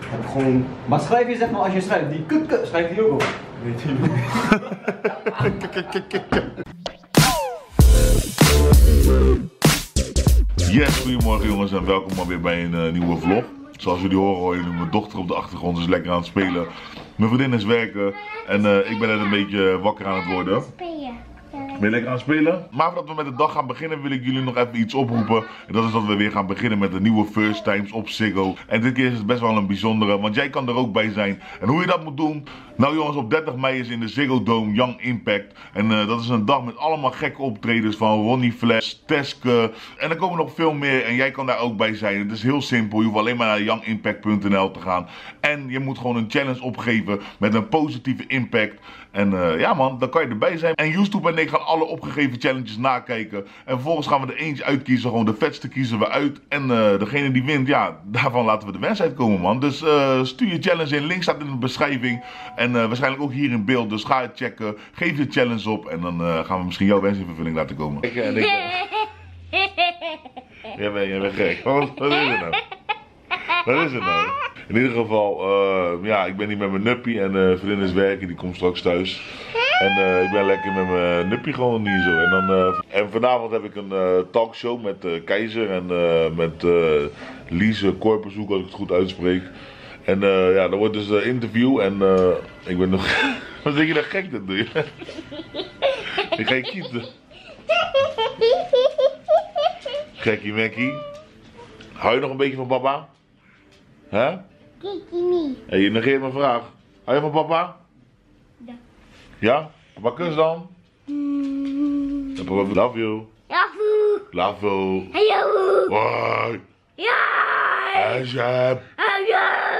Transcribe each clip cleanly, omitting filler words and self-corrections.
Gewoon... Maar schrijf je zeg maar als je schrijft, die kukke, schrijf die ook op. Weet je niet. Yes, goedemorgen jongens en welkom maar weer bij een nieuwe vlog. Zoals jullie horen jullie mijn dochter op de achtergrond is lekker aan het spelen. Mijn vriendin is werken en ik ben net een beetje wakker aan het worden. Ben je lekker aan het spelen? Maar voordat we met de dag gaan beginnen wil ik jullie nog even iets oproepen. En dat is dat we weer gaan beginnen met de nieuwe First Times op Ziggo. En dit keer is het best wel een bijzondere, want jij kan er ook bij zijn. En hoe je dat moet doen? Nou jongens, op 30 mei is in de Ziggo Dome Young Impact. En dat is een dag met allemaal gekke optredens van Ronnie Flex, Teske. En er komen nog veel meer en jij kan daar ook bij zijn. Het is heel simpel, je hoeft alleen maar naar youngimpact.nl te gaan. En je moet gewoon een challenge opgeven met een positieve impact. En ja man, dan kan je erbij zijn. En YouTube en ik gaan alle opgegeven challenges nakijken. En vervolgens gaan we er eentje uitkiezen, gewoon de vetste kiezen we uit. En degene die wint, ja, daarvan laten we de wens uitkomen man. Dus stuur je challenge in, link staat in de beschrijving. En waarschijnlijk ook hier in beeld, dus ga het checken. Geef je challenge op en dan gaan we misschien jouw wens in vervulling laten komen. Jij bent gek. Wat is het nou? Wat is het nou? In ieder geval, ja, ik ben hier met mijn nuppie en vriendin is werken, die komt straks thuis. En ik ben lekker met mijn nuppie gewoon hier zo. En vanavond heb ik een talkshow met Keizer en met Lise Korpershoek, als ik het goed uitspreek. En ja, dan wordt dus een interview en ik ben nog... Wat denk je nou gek dat doe je? Ik ga je kieten. Gekkie mekkie. Hou je nog een beetje van papa? Hè? Kiki niet. Hé, je negeert mijn vraag. Hou je van papa? Ja. Ja? Papa kus dan? Ja, papa, love you. Love Love you. you. Hoi. Ja. Ajab. Ja.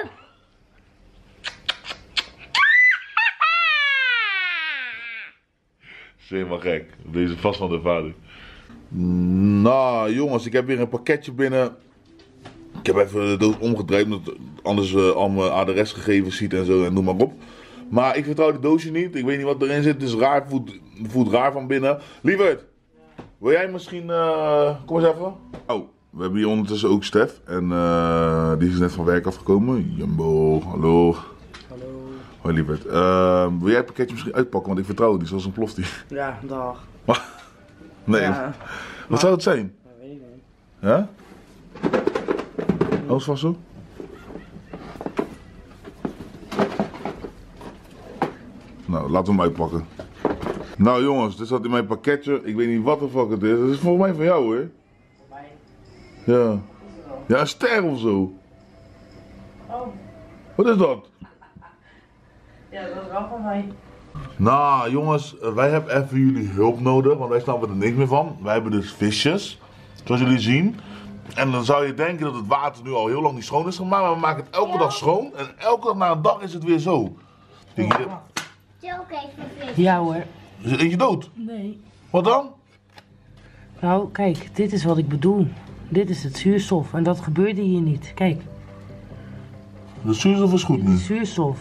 Ze is helemaal gek. Deze vast van de vader. Nou jongens, ik heb weer een pakketje binnen. Ik heb even de doos omgedraaid, omdat anders al mijn adresgegevens ziet en zo en noem maar op. Maar ik vertrouw de doosje niet. Ik weet niet wat erin zit. Het is raar, voelt raar van binnen. Lieverd, wil jij misschien... kom eens even. Oh, we hebben hier ondertussen ook Stef. En die is net van werk afgekomen. Jumbo, hallo. Hallo. Hoi Lieverd. Wil jij het pakketje misschien uitpakken? Want ik vertrouw het niet, zoals een ploftie. Ja, dag. Nee, Ja, wat zou het zijn? dat weet ik niet. Ja? Alles vast zo? Nou, laten we hem uitpakken. Nou jongens, dit zat in mijn pakketje. Ik weet niet wat de fuck het is. Het is volgens mij van jou hoor. Voor mij? Ja. Ja, een ster of zo. Oh. Wat is dat? Ja, dat is wel van mij. Nou jongens, wij hebben even jullie hulp nodig, want wij snappen er niks meer van. Wij hebben dus visjes, zoals jullie zien. En dan zou je denken dat het water nu al heel lang niet schoon is gemaakt, maar we maken het elke dag schoon. En elke dag na een dag is het weer zo. Denk je, Zo even vis. Ja hoor. is het eentje dood? Nee. Wat dan? Nou, kijk, dit is wat ik bedoel. Dit is het zuurstof en dat gebeurde hier niet. Kijk, De zuurstof is goed nu. zuurstof.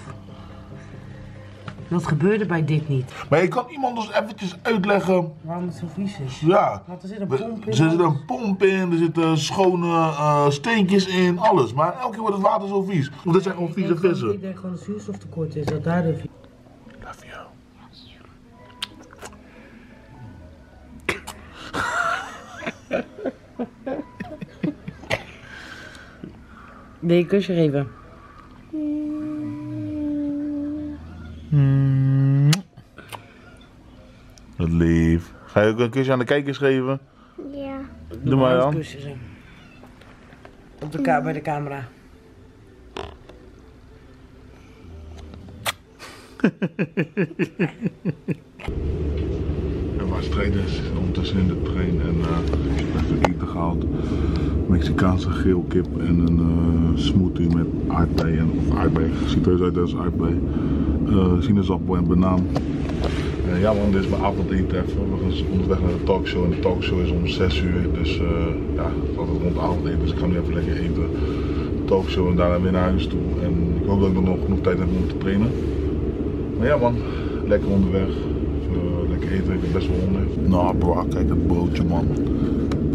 Dat gebeurde bij dit niet. Maar je kan iemand dus eventjes uitleggen. Waarom het zo vies is. Ja. Want er zit een pomp in. Er zit een pomp in, er zitten schone steentjes in, alles. Maar elke keer wordt het water zo vies. Of dit zijn gewoon vieze vissen. Ik denk gewoon dat zuurstoftekort is, dat daar de vies. Love you. Wil je een kusje geven? Wat lief. Ga je ook een kusje aan de kijkers geven? Ja. Doe maar dan. Kusjes, hè. Op de bij de camera. Er was strijders ondertussen in de trein en ik heb even eten gehaald. Mexicaanse geelkip en een smoothie met aardbeien. Of aardbei, ziet er uit als aardbei. Sinaasappel en banaan. Ja man, dit is mijn avondeten even. We gaan onderweg naar de talkshow en de talkshow is om 6 uur. Dus ja, het is altijd rond avondeten, dus ik ga nu even lekker eten. De talkshow en daarna weer naar huis toe. En ik hoop dat ik nog genoeg tijd heb om te trainen. Maar ja man, lekker onderweg. Even lekker eten, ik heb best wel honger. Nou bro, kijk het broodje man.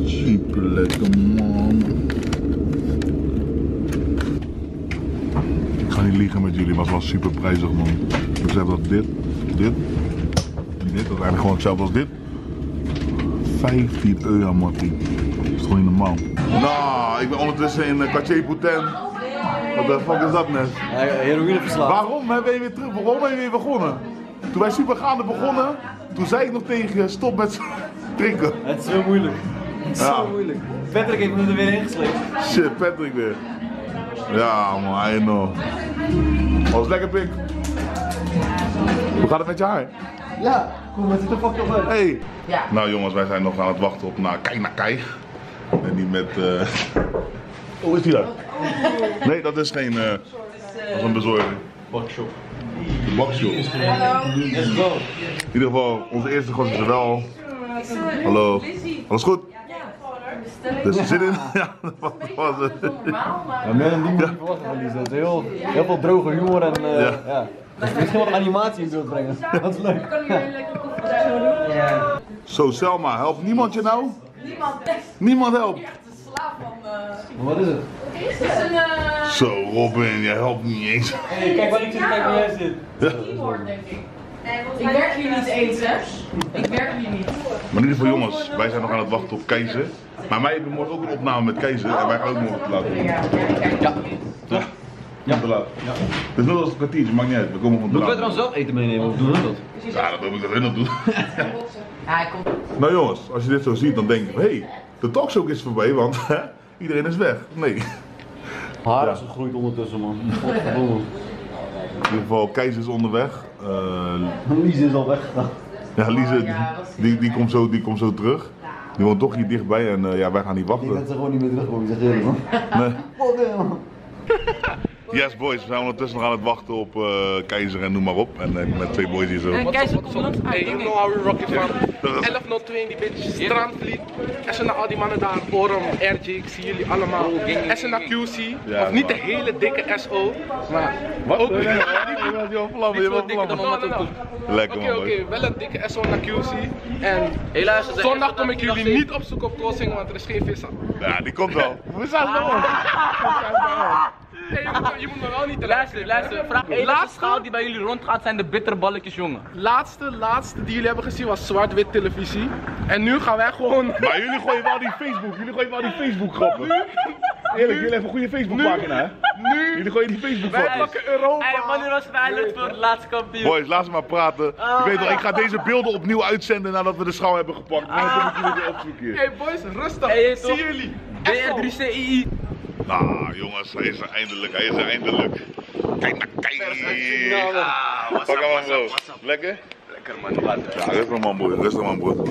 Super lekker man. ga niet liegen met jullie, maar het was super prijzig man. Dus hebben dat dit en dit. Dat is eigenlijk gewoon hetzelfde als dit. 15 euro Mattie. Dat is gewoon niet normaal. Nou, ik ben ondertussen in Cartier Pouten. Wat de fuck is dat net? Heroïne verslaafd. Waarom ben je weer terug? Waarom ben je weer begonnen? Toen wij supergaande begonnen, toen zei ik nog tegen je, stop met drinken. Het is zo moeilijk. Het is zo moeilijk. Patrick heeft me er weer ingesleept. Shit, Patrick weer. Ja man, I know. Was lekker pik. Hoe gaat het met je haar? Ja, kom, wat zit er fuck op uit? Hey. Ja. Nou jongens, wij zijn nog aan het wachten op naar Kai. En niet met... Hoe is die daar? Nee, dat is geen... dat is een bezorging. Bakshop. De bakshop. Let's go. In ieder geval, onze eerste gast is er wel. Hallo. Alles goed? Dus er zit in. Ja, dat was het. Ja, meer dan die moet je verwachten van Lies. Het is heel veel droge humor en ja. Misschien wat animatie in beeld brengen. Dat is leuk. Zo Selma, helpt niemand je nou? Niemand. Niemand helpt. Echt een slaaf van... Wat is het? Het is een... Zo Robin, jij helpt niet eens. Hey, kijk waar ik zit, kijk waar jij zit. keyboard, denk ik. Ik werk hier niet eens, hè? Ik werk hier niet. Maar in ieder geval jongens, wij zijn nog aan het wachten op Keizer. Maar wij hebben morgen ook een opname met Keizer en wij gaan ook morgen te laat doen. Ja. Ja, te laat. Ja. Dus net als het kwartiertje, maakt niet uit. We komen van te Moeten we laat. trouwens zelf eten meenemen of doen we dat? Ja, dat hoop ik dat hun dat doen. Ja, hij komt. Nou jongens, als je dit zo ziet dan denk je van hé, de talkshow is voorbij, want iedereen is weg. Nee. Haar Ja. is gegroeid ondertussen, man. In ieder geval, Keizer is onderweg. Lies is al weggegaan. Ja, Lize, die komt zo terug. Die woont toch hier dichtbij en ja, wij gaan niet Ik denk dat wachten. ze gewoon niet meer terugkomen, ik zeg eerlijk, man. Nee. Fuck, man. Yes boys, we zijn ondertussen nog aan het wachten op Keizer en noem maar op. En met twee boys hier zo. Keizer komt langs. Hey, you know how we rock it man. 1102 in die bitch, Strandvliet. En ze naar al die mannen daar, Orum, RJ, ik zie jullie allemaal. En ze naar QC, Ja, of niet de man. hele dikke SO, maar Wat? ook Je wil vlammen, je wil vlammen. Lekker man boys. Oké, wel een dikke SO naar QC. En zondag kom ik jullie niet opzoeken op Koolsingen, want er is geen vis aan. Ja, die komt wel. We zijn er wel. Nee, je moet me wel niet Luister, vraag één laatste schaal die bij jullie rondgaat zijn de bitterballetjes, jongen. Laatste die jullie hebben gezien was zwart-wit televisie. En nu gaan wij gewoon... Maar jullie gooien wel die Facebook grappen. Eerlijk, jullie hebben een goede Facebookpagina hè? Nu, Jullie gooien die Facebook wij grappen. pakken Europa. Hey, wanneer was Feyenoord voor het laatste kampioen? Boys, laat ze maar praten. Ik weet nog, ik ga deze beelden opnieuw uitzenden nadat we de schouw hebben gepakt. Maar dan kom ik jullie weer opzoeken hier. Hey boys, rustig. Hey, Zie toch? jullie. BR3CII. Nou jongens, hij is er eindelijk, Kijk naar kijk. Pak hem aan bro. Lekker? Lekker man. Ja, rustig man broer,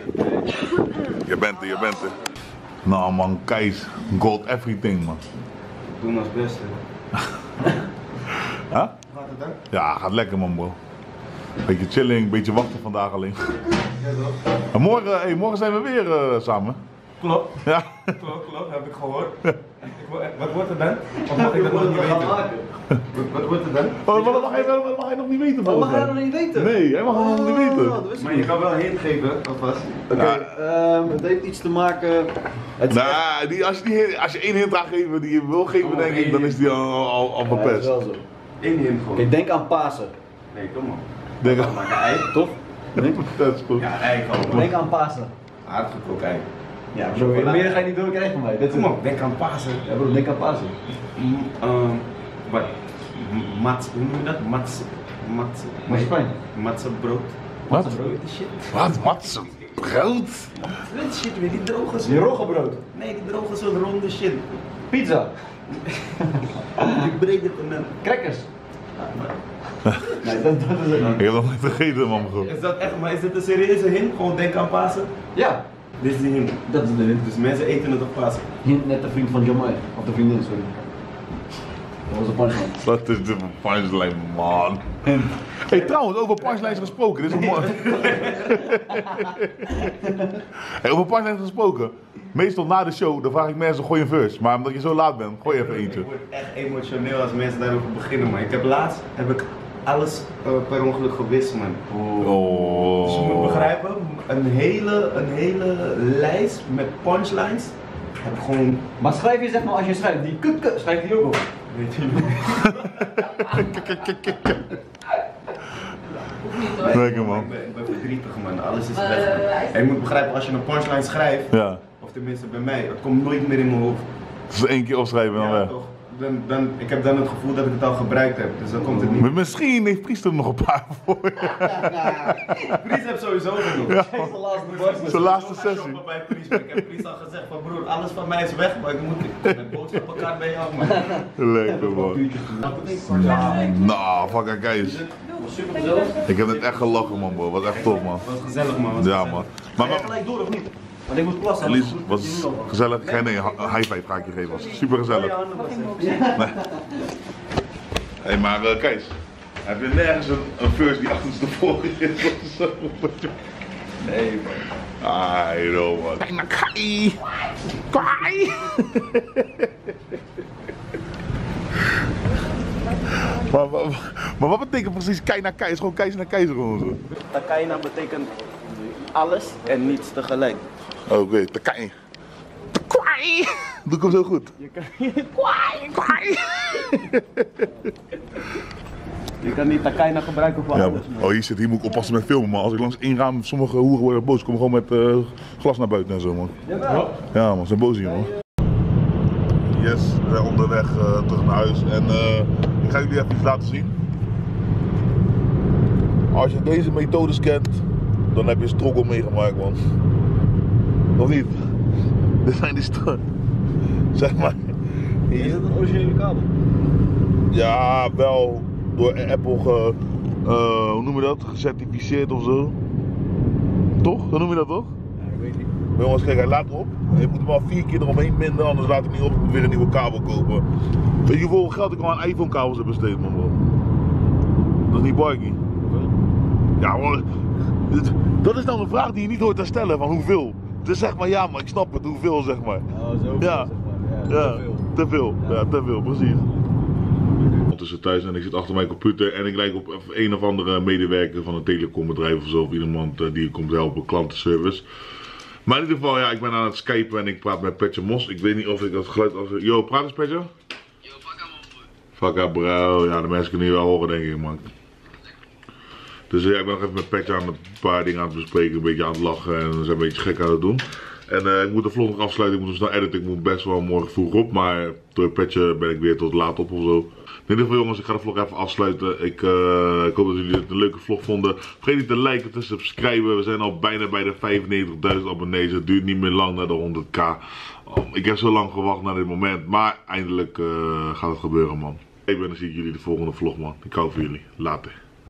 Je bent er. Nou man, Keis, gold everything man. Doen ons best, hè. Huh? Gaat het dan? Ja, gaat lekker man bro. Beetje chilling, beetje wachten vandaag alleen. En morgen zijn we weer samen. Klopt, Ja. klopt, heb ik gehoord. Wat wordt het dan? Of mag ik dat nog niet weten? Wat wordt het dan? Oh, dat mag hij nog niet weten Wat mag volgens hij mij. nog niet weten? Nee, hij mag het nog niet weten. dat wist ik Maar je niet. kan wel een hint geven, alvast. Oké, het heeft iets te maken... Het is echt- Nou, als je één hint gaat geven die je wil geven, denk ik, dan is die al Ja, dat is verpest. wel zo. Eén hint gewoon. Oké, denk aan Pasen. Nee, kom maar. Denk aan- Maak een ei. Toch? Nee? Dat is goed. Ja, ei gewoon. Denk aan Pasen. Aardgekookt ei. Ja, bro, meer ga je niet doorkrijgen van mij. Dit is Kom op, denk aan Pasen. Ja bro, denk aan Pasen. Wat? Mats, hoe noem je dat? Marsepein. Matsenbrood. Wat? Shit. Wat zijn brood? Dit shit weer, die droge Die roggebrood. Nee, die droge soort ronde shit. Pizza. Die breed het en dan. Crackers. Nee, dat is het niet. Ik heb nog niet vergeten, man bro. Is dat echt, maar is dit een serieuze hint? Gewoon denk aan Pasen? Ja, Dit is de hint. dat is de hint. Dus mensen eten het op Pasen. Net de vriend van Jamai. Of de vriendin, sorry. Dat was een punchline. Wat is dit voor punchline, man? Hey, trouwens, over punchlines gesproken. Dit is een mooi. Hey, over punchlines gesproken. Meestal na de show, dan vraag ik mensen, gooi een verse. Maar omdat je zo laat bent, gooi even eentje. Ik word echt emotioneel als mensen daarover beginnen, man. Laatst heb ik alles per ongeluk gewist, man. Dus je moet Oh. begrijpen, een hele lijst met punchlines heb ik gewoon... Maar schrijf je zeg maar als je schrijft, die kukke, schrijf die ook op. Weet je niet. Lekker man. Ik ben verdrietig man, alles is weg. En je moet begrijpen, als je een punchline schrijft, Ja. of tenminste bij mij, het komt nooit meer in mijn hoofd. Dus 1 keer opschrijven en dan Ja, weg. toch? Ik heb dan het gevoel dat ik het al gebruikt heb, dus dan komt het niet. Maar misschien heeft Priester er nog een paar voor je. Pries heeft sowieso genoeg. Ja. Zijn Zijn laatste sessie. Bij Pries, maar ik heb Pries al gezegd van broer, alles van mij is weg, maar ik moet met boodschappenkaart bij jou man. Lekker man. Nou, fucking Kees. Ik heb net echt gelachen man bro, wat echt tof man. Was gezellig man. Was Ja gezellig. man. Maar Gelijk door of niet? Want ik moet plassen. Lies, was gezellig. Geen nee, high five ga ik je geven. Was super gezellig. Hé, maar Kees, heb je nergens een first die achterstevoren is? Nee man. Ah, you know man. Kijk naar Kai! Kai! Maar wat betekent precies Kai naar Kai? Is gewoon Keis naar Keis gewoon zo? Takaina betekent alles en niets tegelijk. Oké, Takai. Takai! Doe ik hem zo goed? Kwai! Je kan die Takaina gebruiken voor Ja, alles man. oh, hier moet ik oppassen met filmen, man. Als ik langs één raam, sommige hoeren worden boos, komen gewoon met glas naar buiten en zo, man. Ja, man, ze zijn boos hier, man. Yes, we zijn onderweg terug naar huis en ik ga jullie even iets laten zien. Als je deze methodes kent, dan heb je struggle meegemaakt, man. Of niet? Dit zijn die zeg maar. Is het een originele kabel? Ja, wel door Apple hoe noem je dat? Gecertificeerd of zo. Toch? Zo noem je dat toch? Ja, ik weet niet. Jongens, kijk, hij laat op. Je moet hem al 4 keer eromheen binden, anders laat hij niet op. Ik moet weer een nieuwe kabel kopen. Weet je hoeveel geld ik al aan iPhone kabels heb besteed, man bro? Dat is niet barkie. Ja hoor. Dat is dan een vraag die je niet hoort te stellen, van hoeveel? Dus zeg maar ja, maar ik snap het, hoeveel zeg maar. Oh, zo. Ja. Ja, te veel. Ja, te veel, precies. Ondertussen thuis en ik zit achter mijn computer en ik lijk op een of andere medewerker van een telecombedrijf of zo, of iemand die komt helpen, klantenservice. Maar in ieder geval, ja, ik ben aan het skypen en ik praat met Petje Mos. Ik weet niet of ik dat geluid... Yo, praat eens Petje? Yo, fuck up bro. Ja, de mensen kunnen hier wel horen denk ik, man. Dus ja, ik ben nog even met Petje aan een paar dingen aan het bespreken, een beetje aan het lachen en we zijn een beetje gek aan het doen. En ik moet de vlog nog afsluiten, ik moet hem snel editen, ik moet best wel morgen vroeg op, maar door Petje ben ik weer tot laat op of zo. In ieder geval jongens, ik ga de vlog even afsluiten. Ik hoop dat jullie het een leuke vlog vonden. Vergeet niet te liken, te subscriben. We zijn al bijna bij de 95.000 abonnees. Het duurt niet meer lang naar de 100k. Ik heb zo lang gewacht naar dit moment, maar eindelijk gaat het gebeuren man. Ik ben dan zie ik jullie de volgende vlog man. Ik hou van jullie. Later.